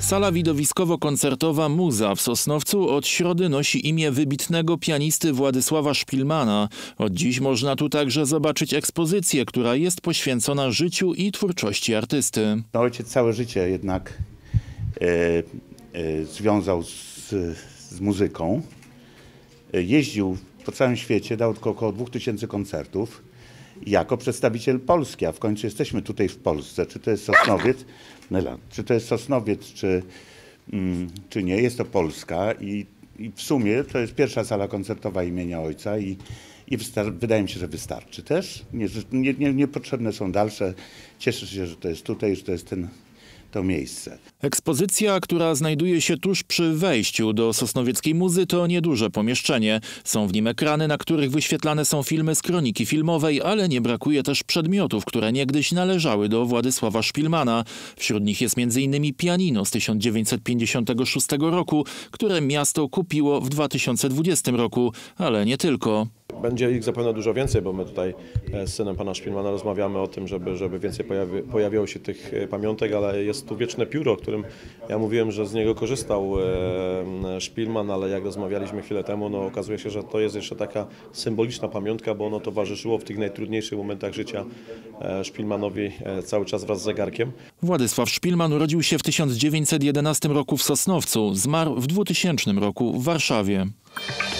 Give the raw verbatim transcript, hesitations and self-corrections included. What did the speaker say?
Sala widowiskowo-koncertowa Muza w Sosnowcu od środy nosi imię wybitnego pianisty Władysława Szpilmana. Od dziś można tu także zobaczyć ekspozycję, która jest poświęcona życiu i twórczości artysty. No, ojciec całe życie jednak e, e, związał z, z muzyką. E, jeździł po całym świecie, dał tylko około dwóch tysięcy koncertów jako przedstawiciel Polski, a w końcu jesteśmy tutaj w Polsce. Czy to jest Sosnowiec, Nela, czy to jest Sosnowiec, czy, mm, czy nie, jest to Polska i, i w sumie to jest pierwsza sala koncertowa imienia ojca i, i wydaje mi się, że wystarczy też. Nie, nie, nie, niepotrzebne są dalsze. Cieszę się, że to jest tutaj, że to jest ten, to miejsce. Ekspozycja, która znajduje się tuż przy wejściu do sosnowieckiej Muzy, to nieduże pomieszczenie. Są w nim ekrany, na których wyświetlane są filmy z kroniki filmowej, ale nie brakuje też przedmiotów, które niegdyś należały do Władysława Szpilmana. Wśród nich jest między innymi pianino z tysiąc dziewięćset pięćdziesiątego szóstego roku, które miasto kupiło w dwa tysiące dwudziestym roku, ale nie tylko. Będzie ich zapewne dużo więcej, bo my tutaj z synem pana Szpilmana rozmawiamy o tym, żeby, żeby więcej pojawi, pojawiało się tych pamiątek, ale jest tu wieczne pióro, o którym ja mówiłem, że z niego korzystał Szpilman, ale jak rozmawialiśmy chwilę temu, no okazuje się, że to jest jeszcze taka symboliczna pamiątka, bo ono towarzyszyło w tych najtrudniejszych momentach życia Szpilmanowi cały czas wraz z zegarkiem. Władysław Szpilman urodził się w tysiąc dziewięćset jedenastym roku w Sosnowcu, zmarł w dwutysięcznym roku w Warszawie.